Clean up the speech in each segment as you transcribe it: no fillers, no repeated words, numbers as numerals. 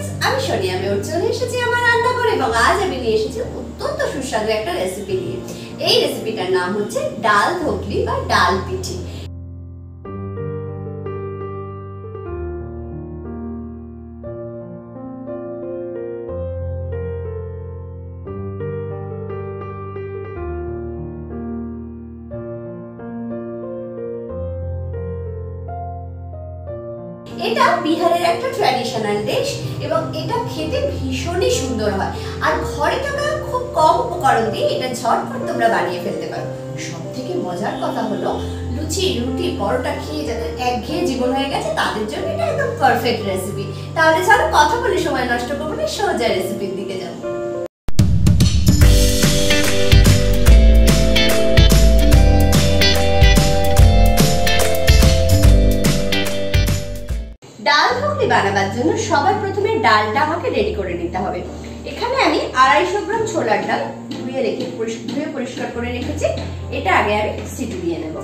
Friends, আমি Sonia mayor চলে এসেছি আমার রান্নাঘরে এবং আজ আমি নিয়ে এসেছি অত্যন্ত সুস্বাদু একটা রেসিপি নিয়ে। এই রেসিপিটার নাম হচ্ছে ডাল ধোকলি বা ডাল পিঠি। এটা বিহারের একটা ট্র্যাডিশনাল ডিশ এবং এটা খেতে ভীষণই সুন্দর হয়। আর ঘরে থাকা খুব কম উপকরণ দিয়ে এটা ঝটপট তোমরা বানিয়ে ফেলতে পারো। সবথেকে মজার কথা হলো লুচি, রুটি, পরোটা খেয়ে যাদের একঘেয়ে জীবন হয়ে গেছে তাদের জন্য এটা একদম পারফেক্ট রেসিপি। তাহলে চলো কথা বলে সময় নষ্ট করবো না, সোজা রেসিপির দিকে যাবো। ডাল ধোকলি বানাবার জন্য সবার প্রথমে ডালটা আমাকে রেডি করে নিতে হবে। এখানে আমি 250 গ্রাম ছোলার ডাল ধুয়ে পরিষ্কার করে রেখেছি। এটা আগে আমি সিটি দিয়ে নেব।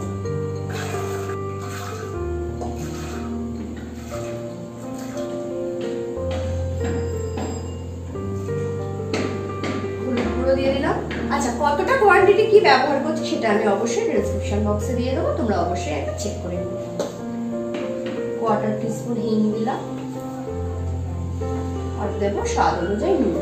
হলুদ গুঁড়ো দিয়ে দিলাম। আচ্ছা, কতটা কোয়ান্টিটি কি ব্যবহার করছি সেটা আমি অবশ্যই ডেসক্রিপশন বক্সে দিয়ে দেবো, তোমরা অবশ্যই একটা চেক করে নেবে। কোয়ার্টার টিস্পুন হিং দিলাম আর দেব স্বাদ অনুযায়ী নুন।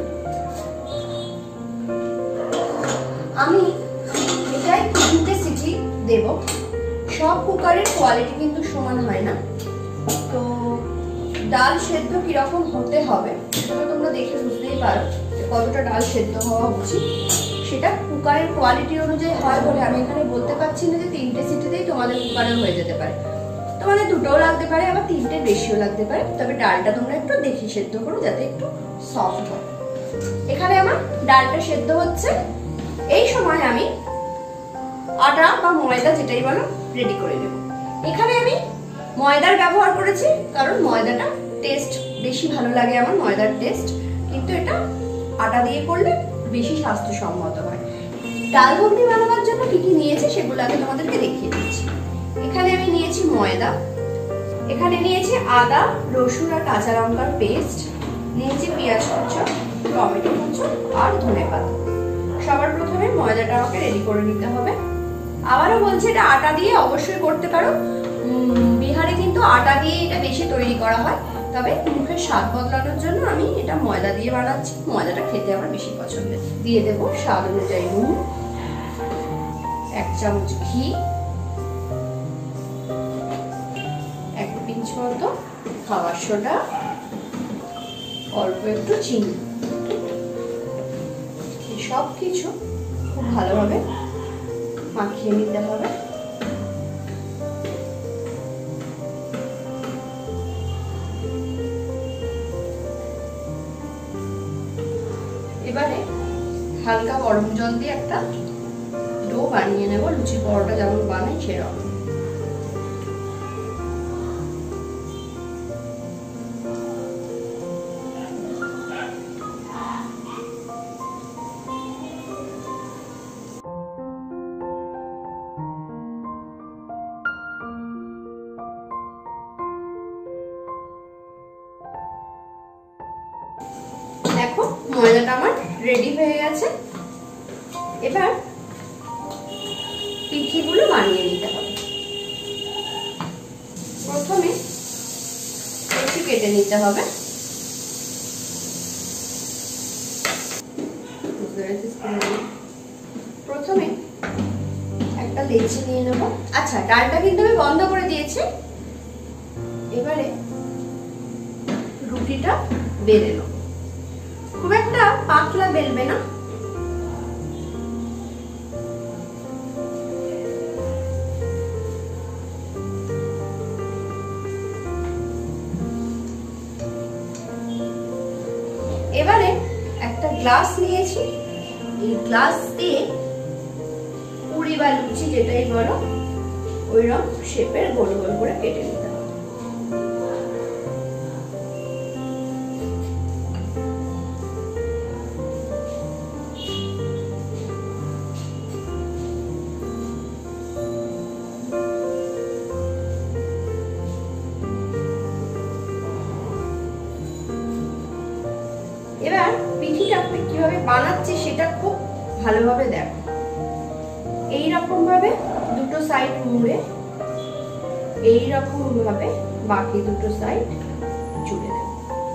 আমি এটাই 3টে সিটি দেব। সব কুকারের কোয়ালিটি কিন্তু সমান হয় না, তো ডাল সেদ্ধ কিরকম হতে হবে সেটা তোমরা দেখে বুঝতেই পারো কতটা ডাল সেদ্ধ হওয়া উচিত। সেটা কুকারের কোয়ালিটি অনুযায়ী হয় বলে আমি এখানে বলতে পারছি না যে 3টে সিটিতেই তোমাদের কুকারে হয়ে যেতে পারে। তোমাদের 2টোও লাগতে পারে, আবার 3টের বেশিও লাগতে পারে, তবে ডালটা তোমরা একটু দেখে সেদ্ধ করো যাতে একটু সফট হয়। এখানে আমার ডালটা সেদ্ধ হচ্ছে। এই সময় আমি আটা বা ময়দা যেটাই বলো রেডি করে নেব। এখানে আমি ময়দার ব্যবহার করেছি কারণ ময়দাটা টেস্ট বেশি ভালো লাগে আমার, ময়দার টেস্ট, কিন্তু এটা আটা দিয়ে করলে বেশি স্বাস্থ্যসম্মত হয়। ডাল ঘুগনি বানানোর জন্য কি কি নিয়েছি সেগুলো আগে তোমাদেরকে দেখিয়ে দিচ্ছি। এখানে আমি নিয়েছি ময়দা, এখানে নিয়েছি আদা, রসুন আর কাঁচা লঙ্কার পেস্ট, নিয়েছি পেঁয়াজ কুচো, টমেটো কুচো আর ধনেপাতা। সবার প্রথমে ময়দাটা আমাকে রেডি করে নিতে হবে। আবারও বলছি এটা আটা দিয়ে অবশ্যই করতে পারো। বিহারে কিন্তু আটা দিয়ে এটা বেশি তৈরি করা হয়, তবে মুখের স্বাদ বদলানোর জন্য আমি এটা ময়দা দিয়ে বানাচ্ছি। ময়দাটা খেতে আমার বেশি পছন্দের। দিয়ে দেবো স্বাদ অনুযায়ী নুন, 1 চামচ ঘি, 1 পিঞ্চ মতো খাবার সোডা, অল্প একটু চিনি। সব কিছু খুব ভালোভাবে মাখিয়ে নিতে হবে। এবারে হালকা গরম জল দিয়ে একটা ডো বানিয়ে নেব, লুচি পরোটা যেমন বানাই সেরকম। দেখো ময়দাটা আমার রেডি হয়ে গেছে। এবার পিঠিগুলো বানিয়ে নিতে হবে। প্রথমে লেচি কেটে নিতে হবে। প্রথমে একটা লেচি নিয়ে নেব। আচ্ছা, ডালটা কিন্তু আমি বন্ধ করে দিয়েছি। এবারে রুটিটা বেলে নেব। খুব একটা পাতলা বেলবে না, এবারে একটা গ্লাস নিয়েছি। এই গ্লাস দিয়ে পুরি বা লুচি যেটাই বলো ওইরকম শেপের গোল গোল করে কেটে নিতে হবে। এবার পিঠিটা কিভাবে বানাচ্ছি সেটা খুব ভালোভাবে দেখো। এইরকম ভাবে দুটো সাইড মুড়ে এইরকম ভাবে বাকি দুটো সাইড জুড়ে দেব।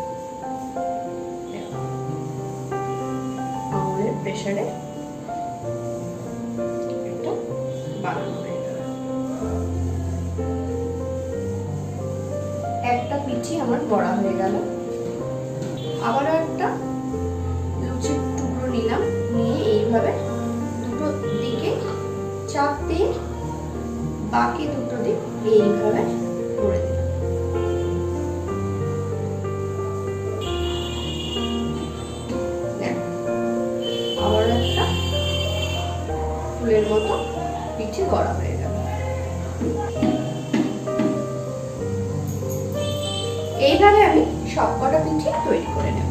আঙুলের প্রেসারে এটা বানানো হয়ে গেল। একটা পিঠি আমার বড়া হয়ে গেল। আবারও একটা লুচির টুকরো নিলাম, নিয়ে এইভাবে দুটো দিকে চাপ দিয়ে বাকি দুটো দিক এইভাবে করে দিলাম। আবার একটা ফুলের মতো পিঠে গড়া হয়ে গেল। এইভাবে আমি সবকটা পিঠে তৈরি করে নেব।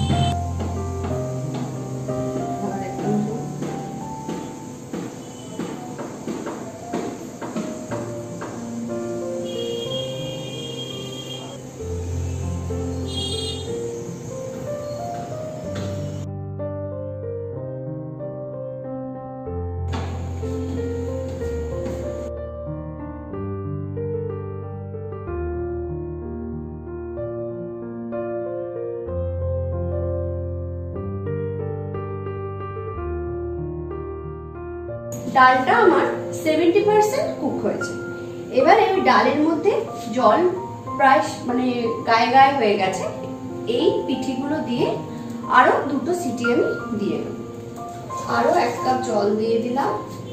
ডালটা আমার 70% কুক হয়েছে। এবারে ওই ডালের মধ্যে জল প্রায় মানে গায়ে গায়ে হয়ে গেছে। এই পিঠিগুলো দিয়ে আরো দুটো সিটি আমি দিয়ে দেব। আরো 1 কাপ জল দিয়ে দিলাম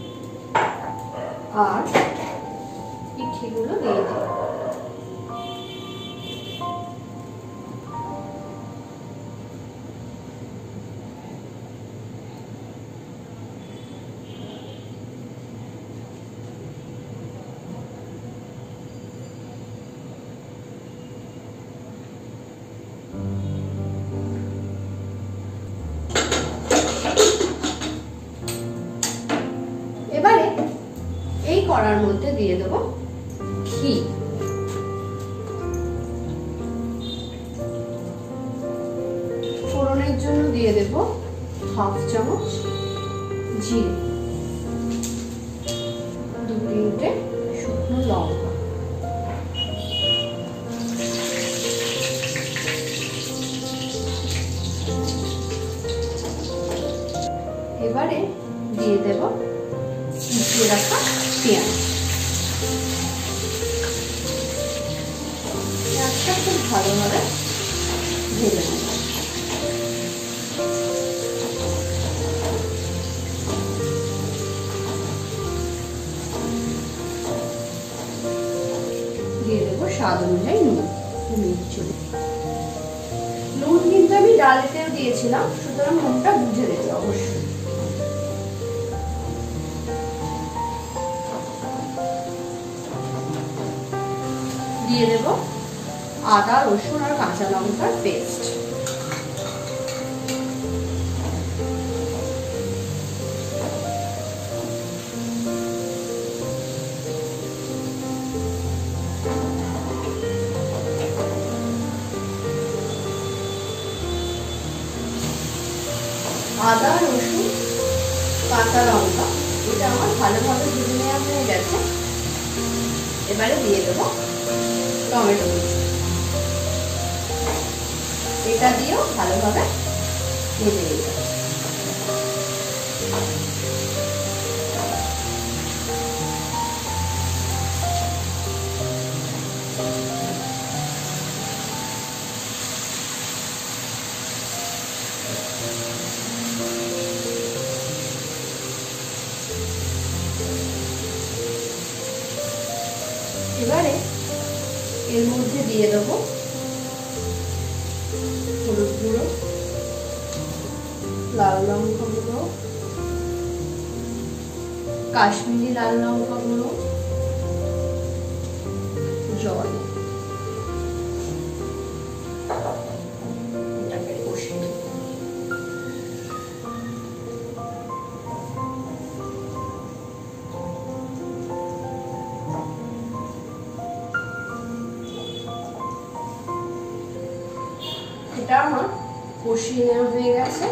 আর পিঠিগুলো দিয়ে দিলাম। এবারে এই কড়ার মধ্যে দিয়ে দেব ঘি। ফোড়নের জন্য দিয়ে দেব 1/2 চামচ জিরে, 2-3টে শুকনো লঙ্কা, এবারে দিয়ে দেব কুচিয়ে রাখা পেঁয়াজ। পেঁয়াজটা খুব ভালোভাবে ভেজে নেব। দিয়ে দেবো স্বাদ অনুযায়ী নুন। নুন কিন্তু আমি ডালেতেও দিয়েছিলাম, সুতরাং নুনটা বুঝে দেবে অবশ্যই। দিয়ে দেব আদা, রসুন আর কাঁচা লঙ্কার পেস্ট। আদা, রসুন, কাঁচা লঙ্কা এটা আমার ভালোভাবে ভেজে নেওয়া হয়ে গেছে। এবারে দিয়ে দেবো টমেটো, এটা দিয়েও ভালোভাবে ভেজে নিতে হবে। এবারে এর মধ্যে দিয়ে দেবো হলুদ গুঁড়ো, লাল লঙ্কা গুঁড়ো, কাশ্মীরি লাল লঙ্কা গুঁড়ো, জল। এটাকে কষিয়ে নেব। এটা আমার কষিয়ে নেওয়া হয়ে গেছে।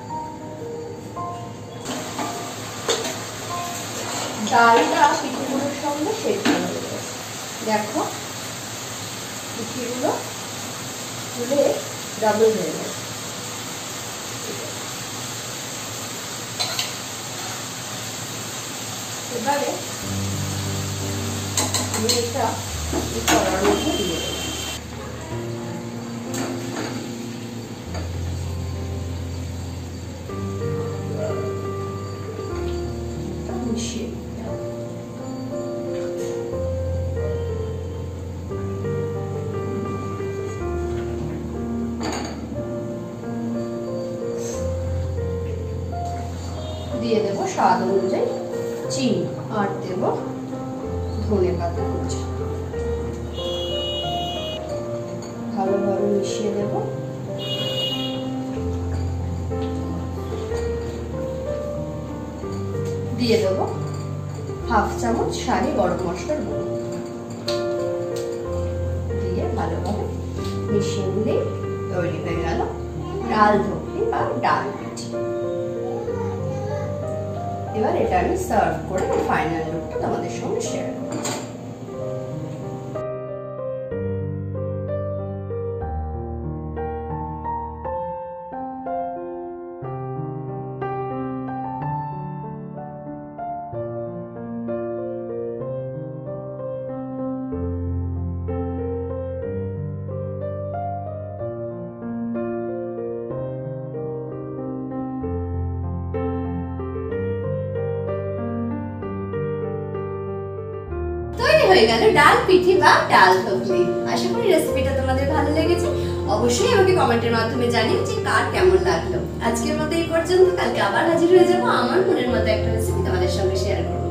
ডালটা পিঠেগুলোর সঙ্গে সেদ্ধ হয়ে গেছে। দেখো পিঠেগুলো তুলে ডাবল হয়ে গেছে। এবারে আমি এটা কড়ার মধ্যে দিয়ে দেবো। মিশিয়ে দিয়ে দেবো স্বাদ অনুযায়ী চিনি আর দেব ধনে পাতা কুচি। ভালোভাবে মিশিয়ে দেব। দিয়ে দেব হাফ চামচ শাহি গরম মশলার গুঁড়ো। দিয়ে ভালোভাবে মিশিয়ে নিলেই তৈরি হয়ে গেল ডাল ধোকলি বা ডাল পিঠে। এবার এটা আমি সার্ভ করে ফাইনাল লুকটা তোমাদের সঙ্গে শেয়ার করছি। হয়ে গেল ডাল পিঠে বা ডাল ধোকলি। আশা করি রেসিপিটা তোমাদের ভালো লেগেছে। অবশ্যই আমাকে কমেন্টের মাধ্যমে জানিও যে কার কেমন লাগলো। আজকের মতো এই পর্যন্ত। কালকে আবার হাজির হয়ে যাবো আমার মনের মতো একটা রেসিপি তোমাদের সঙ্গে শেয়ার করবো।